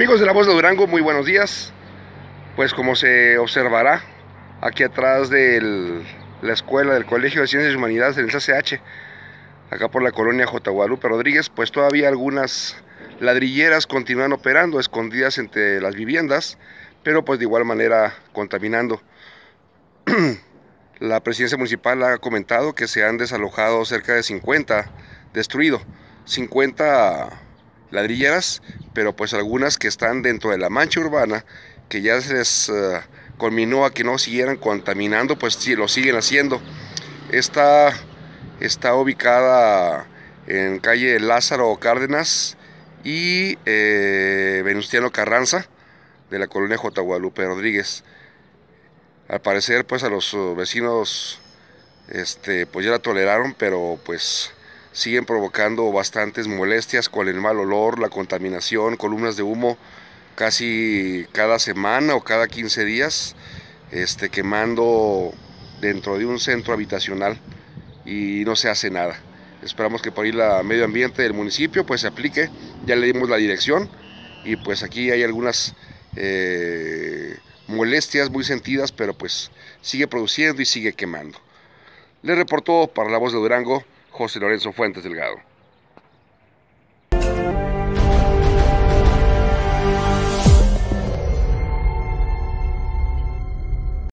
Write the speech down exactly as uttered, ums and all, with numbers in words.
Amigos de La Voz de Durango, muy buenos días. Pues como se observará aquí atrás de la escuela del Colegio de Ciencias y Humanidades del C C H, acá por la colonia J. Guadalupe Rodríguez, pues todavía algunas ladrilleras continúan operando escondidas entre las viviendas, pero pues de igual manera contaminando. La presidencia municipal ha comentado que se han desalojado cerca de cincuenta, destruido cincuenta ladrilleras, pero pues algunas que están dentro de la mancha urbana, que ya se les uh, conminó a que no siguieran contaminando, pues sí, lo siguen haciendo. Esta está ubicada en calle Lázaro Cárdenas y eh, Venustiano Carranza, de la colonia J. Guadalupe Rodríguez. Al parecer, pues a los vecinos este, pues ya la toleraron, pero pues siguen provocando bastantes molestias con el mal olor, la contaminación, columnas de humo casi cada semana o cada quince días, este, quemando dentro de un centro habitacional y no se hace nada. Esperamos que por ahí la medio ambiente del municipio pues se aplique. Ya le dimos la dirección y pues aquí hay algunas eh, molestias muy sentidas, pero pues sigue produciendo y sigue quemando. Le reportó para La Voz de Durango José Lorenzo Fuentes Delgado.